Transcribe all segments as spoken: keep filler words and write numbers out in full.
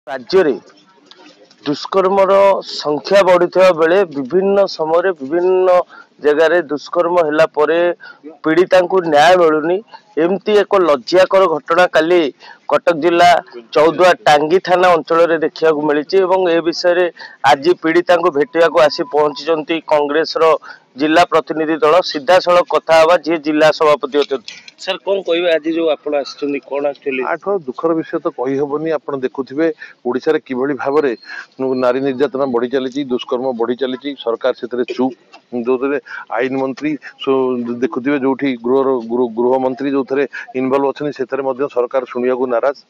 राज्य रे दुष्कर्मर संख्या बढ़ुवा बेले विभिन्न समय विभिन्न जगार दुष्कर्म होला परे पीड़िता को न्याय मिलूनी एमती एक लज्जाकर घटना काली कटक जिला चौदुआ टांगी थाना अंचल देखा मिली ए विषय आज पीड़िता को भेटा आसी पहुंची कांग्रेस जिला प्रतिनिधि दल सीधा सड़क कथा हवा जी जिला सभापति अच्छा सर कौन कहे आज जो आप कौन एक्चुअली आठ दुखर विषय तो कही हेनी आप देखुवे ओडिशा रे किभली भाव में नारी निर्यातना बढ़ी चली दुष्कर्म बढ़ी चली सरकार से चुप जो आईन मंत्री देखुवे जो गृह गृह मंत्री जो इनवल्व अच्छे से सरकार शुणा को नाराज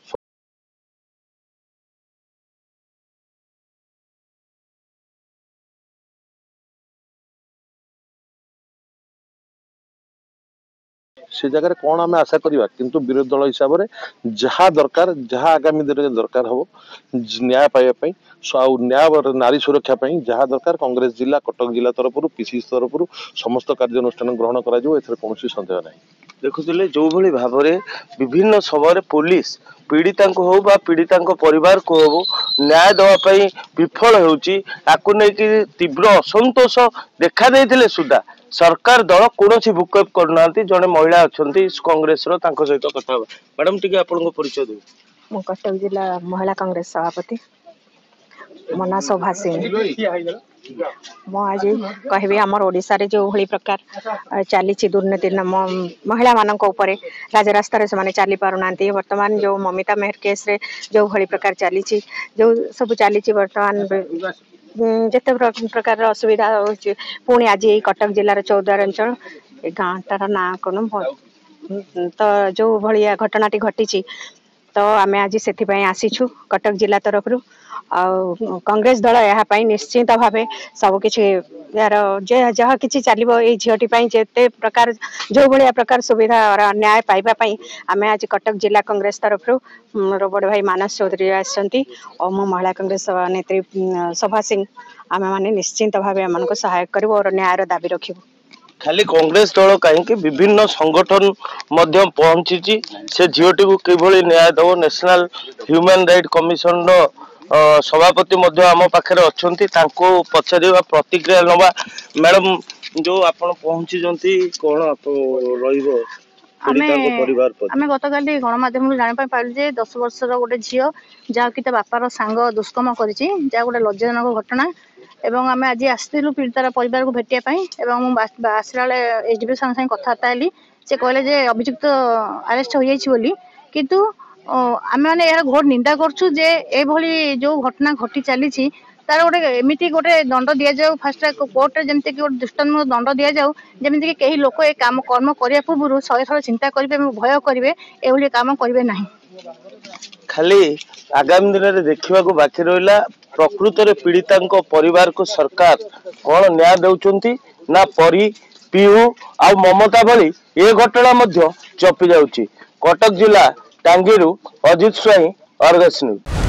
से जगह कौन आम आशा करवा किंतु विरोधी दल हिसाब से जहाँ दरकार जहाँ आगामी दिन में दरकार हम न्याय पाइबापी न्याय नारी सुरक्षा जहाँ दरकार कांग्रेस जिला कटक जिला तरफ पीसीसी तरफ समस्त कार्यानुष्ठान ग्रहण कौन सन्देह ना देखुले जो भली भाव में विभिन्न समय पुलिस पीड़िता को हो बा पीड़िता परिवार को हो न्याय दवाई विफल होकु नहीं तीव्र असंतोष देखा देते सुधा सरकार दल कौन भूकप करना जड़े महिला अच्छा कांग्रेस सहित कथा मैडम टी आप परिचय दे मु कटक जिला महिला कांग्रेस सभापति मो ना शोभा सिंह आज कहि आमर ओडिशा रे जो भली प्रकार चली दुर्नीति महिला मान राजरास्तार से चली पारना वर्तमान जो ममिता मेहर केस रे जो भली प्रकार चली जो सब चली वर्तमान जिते प्रकार असुविधा पुणी आज ये कटक जिलार चौद्वार अंचल गाँटार ना कौन तो जो भाया घटनाटी घटी तो आम आज से आसीचु कटक जिला तरफ कांग्रेस दल यहाँ निश्चिंत भाव सबकि यार जहाँ कि चलो ये झीटी जिते प्रकार जो भाया प्रकार सुविधा न्याय पाइबापी आम आज कटक जिला कांग्रेस तरफ मोर बड़ भाई मानस चौधरी आसती और मो महिला कांग्रेस नेत्री शोभा सिंह आम मैंने निश्चिंत भाव आम सहायक करूँ और न्यायर दाबी रखू खाली कांग्रेस दल कहीं विभिन्न संगठन पहुंची से झीटी को किभली न्याय दब नेशनल ह्यूमन राइट कमिशन सभापति आम पाखे अच्छा पचार प्रतिक्रिया नवा मैडम जो आप पहुंची कौन आप आम गत काली गणमाध्यम जाना पारे दस वर्षर गोटे झील जहाँकि बापार सांग दुष्कर्म कर गोटे लज्जाजनक घटना एवं आम आज आसलु पीड़ितार परिवार को भेटापी आसला एच डी सागे कथबार्ता हेली से कहले अभियुक्त अरेस्ट हो जाइए किंतु आम मैंने यार घोर निंदा करछु जे ए भली जो घटना घटी चली तार गोटे एमती गोटे दंड दि जाऊ फास्ट कोर्ट रे जमती कि दृष्टान्तमूलक दंड दि जाऊ जमीन कि कई लोक ए काम कर्म करने पूर्व शहे थर चिंता करेंगे भय करेंगे एभली काम करेंगे ना खाली आगामी दिन में देखा बाकी रहा प्रकृत में पीड़िता परिवार को सरकार कौन न्याय दौरान ना परी पीहू आ ममता भली ये घटना चपी जाऊँगी कटक जिला टांगी अजित स्वाई अर्गस न्यूज।